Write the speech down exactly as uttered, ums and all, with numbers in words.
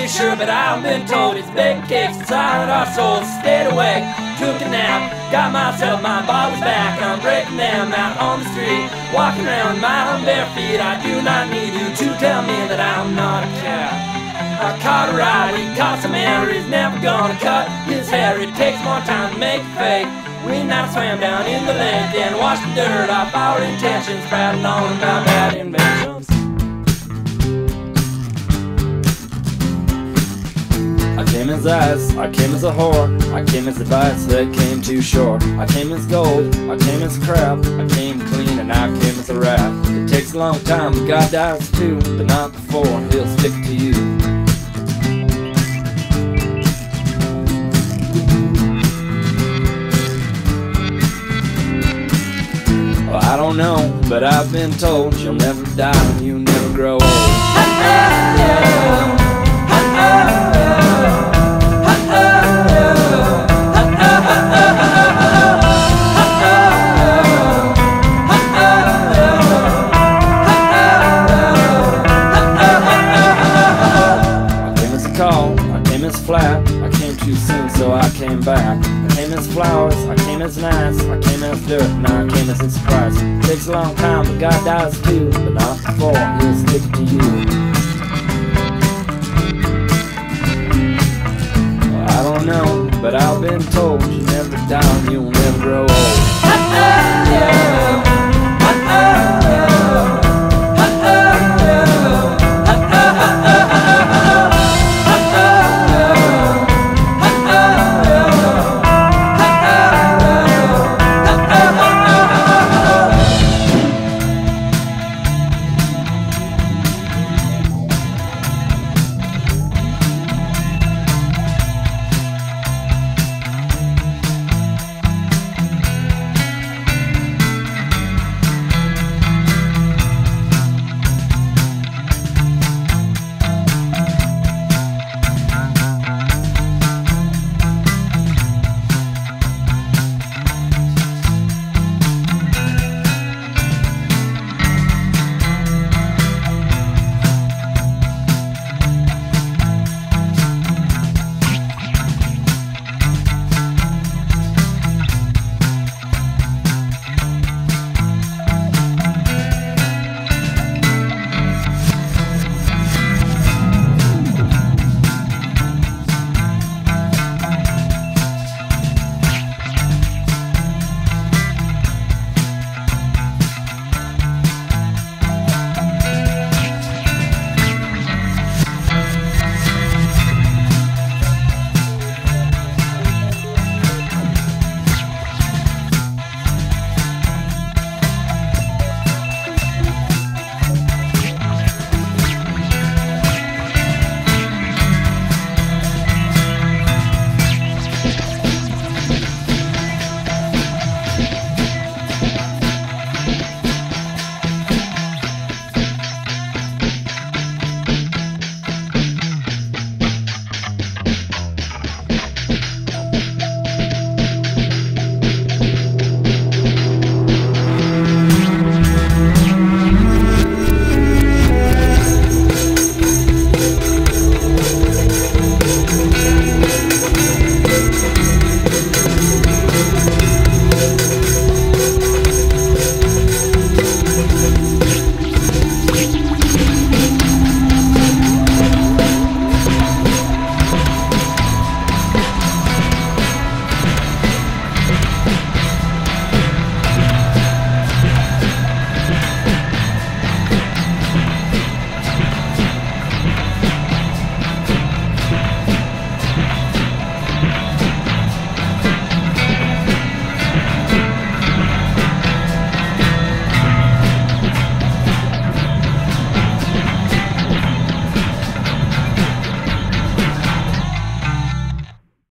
sure, but I've been told it's baking cakes inside our souls. Stayed awake, took a nap, got myself my bottles back. I'm breaking them out on the street, walking around my own bare feet. I do not need you to tell me that I'm not a cat. I caught a ride, he caught some air, he's never gonna cut his hair. It takes more time to make it fake. We now swam down in the lake and washed the dirt off our intentions, prattled on about bad inventions. I came as ice, I came as a whore, I came as advice that came too short. I came as gold, I came as crap, I came clean and I came as a rat. It takes a long time, but God dies too, but not before he'll stick to you. Well, I don't know, but I've been told you'll never die and you never grow old. Flat. I came too soon, so I came back. I came as flowers, I came as nice, I came as dirt, and I came as a surprise. Takes a long time, but God dies too, but not before he'll stick to you. Well, I don't know, but I've been told you never die and you'll never grow old.